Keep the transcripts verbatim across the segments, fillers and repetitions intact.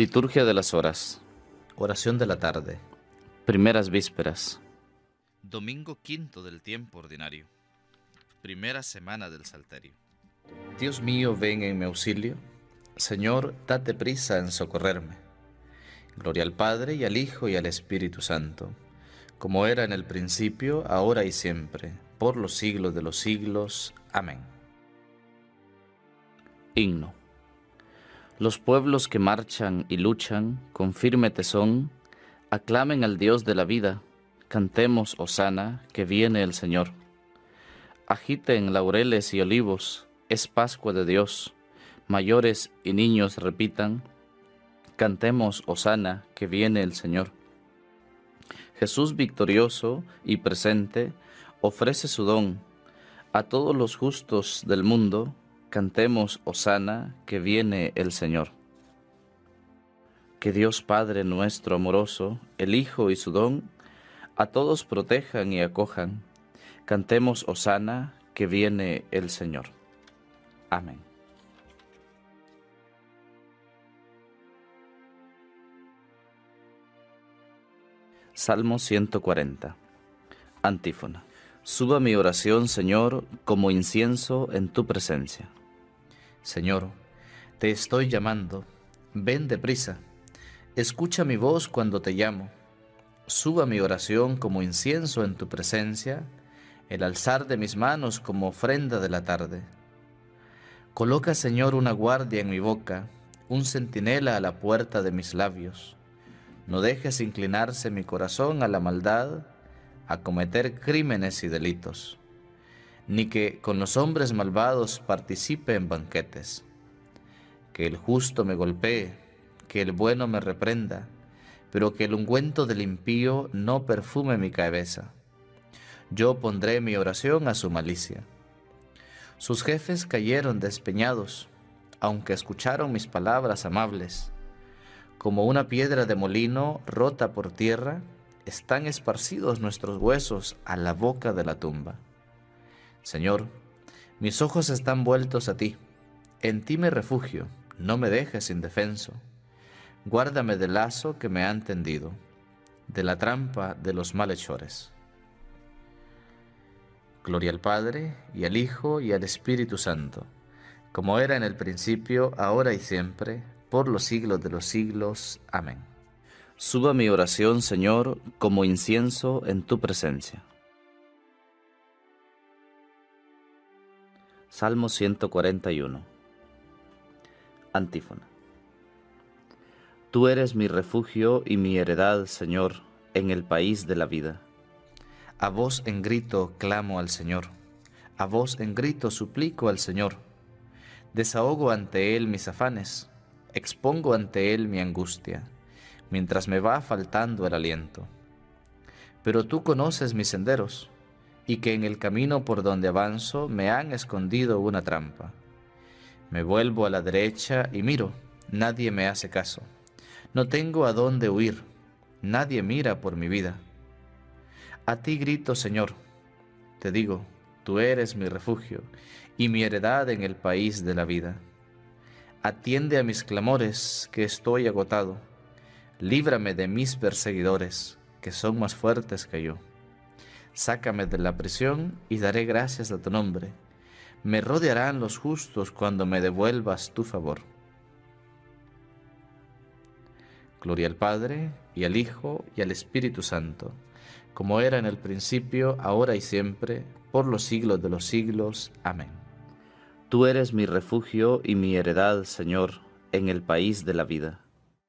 Liturgia de las Horas. Oración de la tarde. Primeras vísperas. Domingo quinto del tiempo ordinario. Primera semana del Salterio. Dios mío, ven en mi auxilio. Señor, date prisa en socorrerme. Gloria al Padre, y al Hijo, y al Espíritu Santo, como era en el principio, ahora y siempre, por los siglos de los siglos. Amén. Himno. Los pueblos que marchan y luchan con firme tesón, aclamen al Dios de la vida, cantemos hosana, que viene el Señor. Agiten laureles y olivos, es Pascua de Dios, mayores y niños repitan, cantemos hosana, que viene el Señor. Jesús victorioso y presente ofrece su don a todos los justos del mundo. Cantemos hosana, que viene el Señor. Que Dios Padre nuestro amoroso, el Hijo y su don, a todos protejan y acojan. Cantemos hosana, que viene el Señor. Amén. Salmo ciento cuarenta. Antífona. Suba mi oración, Señor, como incienso en tu presencia. Señor, te estoy llamando, ven deprisa, escucha mi voz cuando te llamo. Suba mi oración como incienso en tu presencia, el alzar de mis manos como ofrenda de la tarde. Coloca, Señor, una guardia en mi boca, un centinela a la puerta de mis labios. No dejes inclinarse mi corazón a la maldad, a cometer crímenes y delitos, ni que con los hombres malvados participe en banquetes. Que el justo me golpee, que el bueno me reprenda, pero que el ungüento del impío no perfume mi cabeza. Yo pondré mi oración a su malicia. Sus jefes cayeron despeñados, aunque escucharon mis palabras amables. Como una piedra de molino rota por tierra, están esparcidos nuestros huesos a la boca de la tumba. Señor, mis ojos están vueltos a ti, en ti me refugio, no me dejes indefenso. Guárdame del lazo que me han tendido, de la trampa de los malhechores. Gloria al Padre, y al Hijo, y al Espíritu Santo, como era en el principio, ahora y siempre, por los siglos de los siglos. Amén. Suba mi oración, Señor, como incienso en tu presencia. Salmo ciento cuarenta y uno. Antífona. Tú eres mi refugio y mi heredad, Señor, en el país de la vida. A voz en grito clamo al Señor, a voz en grito suplico al Señor. Desahogo ante Él mis afanes, expongo ante Él mi angustia, mientras me va faltando el aliento. Pero tú conoces mis senderos, y que en el camino por donde avanzo me han escondido una trampa. Me vuelvo a la derecha y miro, nadie me hace caso. No tengo a dónde huir, nadie mira por mi vida. A ti grito, Señor, te digo, tú eres mi refugio y mi heredad en el país de la vida. Atiende a mis clamores, que estoy agotado. Líbrame de mis perseguidores, que son más fuertes que yo. Sácame de la prisión y daré gracias a tu nombre. Me rodearán los justos cuando me devuelvas tu favor. Gloria al Padre, y al Hijo, y al Espíritu Santo, como era en el principio, ahora y siempre, por los siglos de los siglos. Amén. Tú eres mi refugio y mi heredad, Señor, en el país de la vida.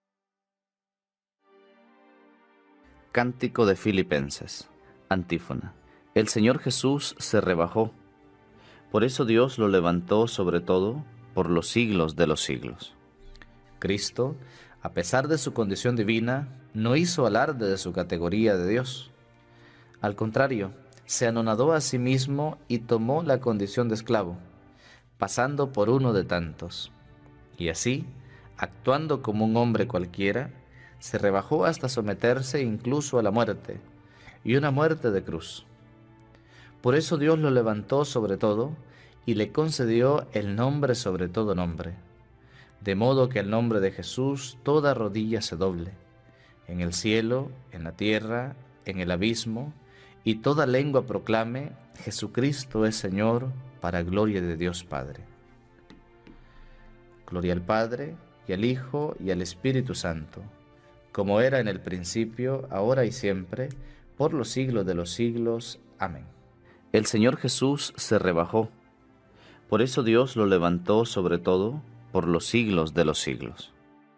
Cántico de Filipenses. Antífona. El Señor Jesús se rebajó, por eso Dios lo levantó sobre todo por los siglos de los siglos. Cristo, a pesar de su condición divina, no hizo alarde de su categoría de Dios. Al contrario, se anonadó a sí mismo y tomó la condición de esclavo, pasando por uno de tantos. Y así, actuando como un hombre cualquiera, se rebajó hasta someterse incluso a la muerte, y una muerte de cruz. Por eso Dios lo levantó sobre todo y le concedió el nombre sobre todo nombre, de modo que al nombre de Jesús toda rodilla se doble, en el cielo, en la tierra, en el abismo, y toda lengua proclame: Jesucristo es Señor, para gloria de Dios Padre. Gloria al Padre, y al Hijo, y al Espíritu Santo, como era en el principio, ahora y siempre, por los siglos de los siglos. Amén. El Señor Jesús se rebajó, por eso Dios lo levantó sobre todo por los siglos de los siglos.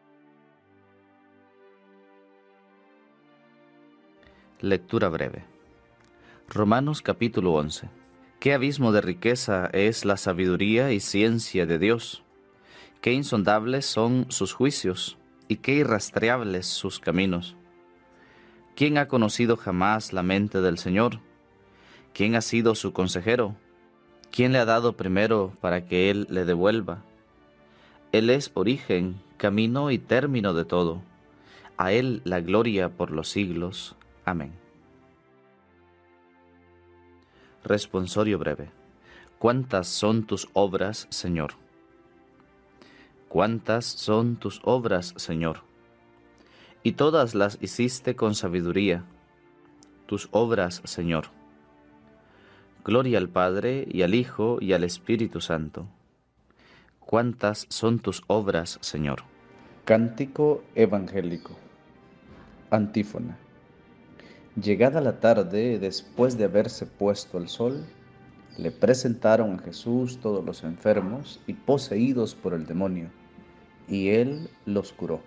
Lectura breve. Romanos capítulo once. Qué abismo de riqueza es la sabiduría y ciencia de Dios. Qué insondables son sus juicios y qué irrastreables sus caminos. ¿Quién ha conocido jamás la mente del Señor? ¿Quién ha sido su consejero? ¿Quién le ha dado primero para que Él le devuelva? Él es origen, camino y término de todo. A Él la gloria por los siglos. Amén. Responsorio breve. ¿Cuántas son tus obras, Señor? ¿Cuántas son tus obras, Señor? Y todas las hiciste con sabiduría, tus obras, Señor. Gloria al Padre, y al Hijo, y al Espíritu Santo. ¿Cuántas son tus obras, Señor? Cántico evangélico. Antífona. Llegada la tarde, después de haberse puesto el sol, le presentaron a Jesús todos los enfermos y poseídos por el demonio, y él los curó.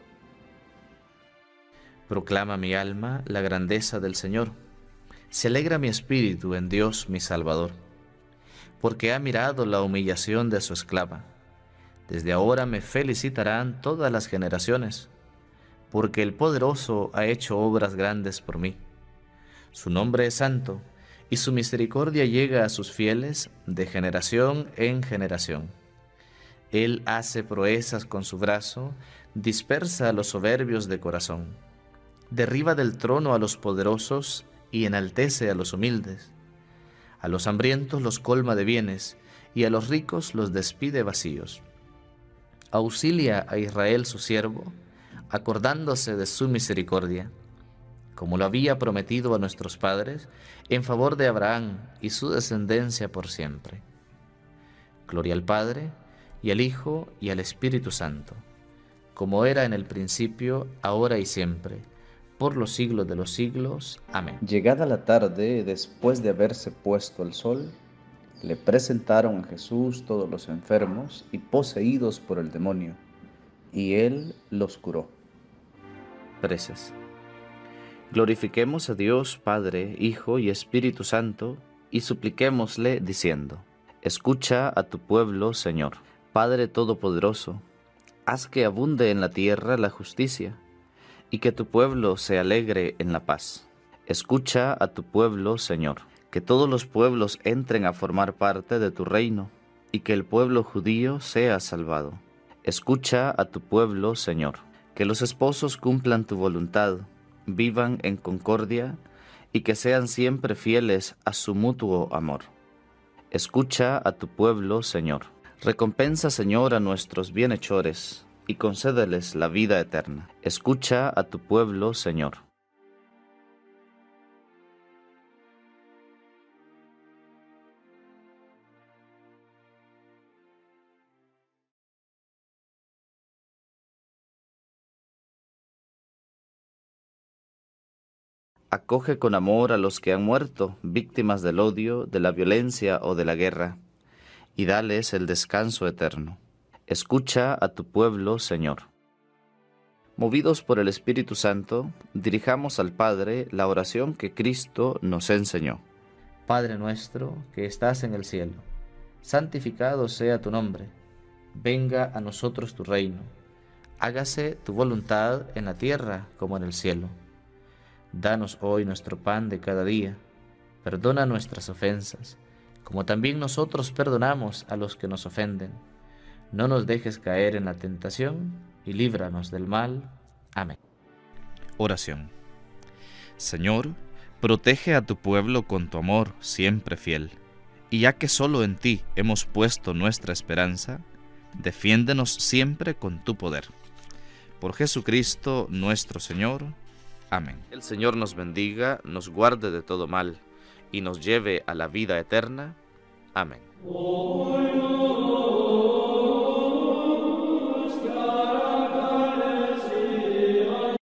Proclama mi alma la grandeza del Señor. Se alegra mi espíritu en Dios mi Salvador, porque ha mirado la humillación de su esclava. Desde ahora me felicitarán todas las generaciones, porque el Poderoso ha hecho obras grandes por mí. Su nombre es santo, y su misericordia llega a sus fieles de generación en generación. Él hace proezas con su brazo, dispersa a los soberbios de corazón. Derriba del trono a los poderosos y enaltece a los humildes. A los hambrientos los colma de bienes, y a los ricos los despide vacíos. Auxilia a Israel su siervo, acordándose de su misericordia, como lo había prometido a nuestros padres, en favor de Abraham y su descendencia por siempre. Gloria al Padre, y al Hijo, y al Espíritu Santo, como era en el principio, ahora y siempre, por los siglos de los siglos. Amén. Llegada la tarde, después de haberse puesto el sol, le presentaron a Jesús todos los enfermos y poseídos por el demonio, y él los curó. Preces. Glorifiquemos a Dios Padre, Hijo y Espíritu Santo, y supliquémosle diciendo: Escucha a tu pueblo, Señor. Padre Todopoderoso, haz que abunde en la tierra la justicia, y que tu pueblo se alegre en la paz. Escucha a tu pueblo, Señor. Que todos los pueblos entren a formar parte de tu reino, y que el pueblo judío sea salvado. Escucha a tu pueblo, Señor. Que los esposos cumplan tu voluntad, vivan en concordia, y que sean siempre fieles a su mutuo amor. Escucha a tu pueblo, Señor. Recompensa, Señor, a nuestros bienhechores, y concédeles la vida eterna. Escucha a tu pueblo, Señor. Acoge con amor a los que han muerto, víctimas del odio, de la violencia o de la guerra, y dales el descanso eterno. Escucha a tu pueblo, Señor. Movidos por el Espíritu Santo, dirijamos al Padre la oración que Cristo nos enseñó. Padre nuestro, que estás en el cielo, santificado sea tu nombre. Venga a nosotros tu reino. Hágase tu voluntad en la tierra como en el cielo. Danos hoy nuestro pan de cada día. Perdona nuestras ofensas, como también nosotros perdonamos a los que nos ofenden. No nos dejes caer en la tentación, y líbranos del mal. Amén. Oración. Señor, protege a tu pueblo con tu amor siempre fiel, y ya que solo en ti hemos puesto nuestra esperanza, Defiéndenos siempre con tu poder. Por Jesucristo nuestro Señor. Amén. El Señor nos bendiga, nos guarde de todo mal y nos lleve a la vida eterna. Amén.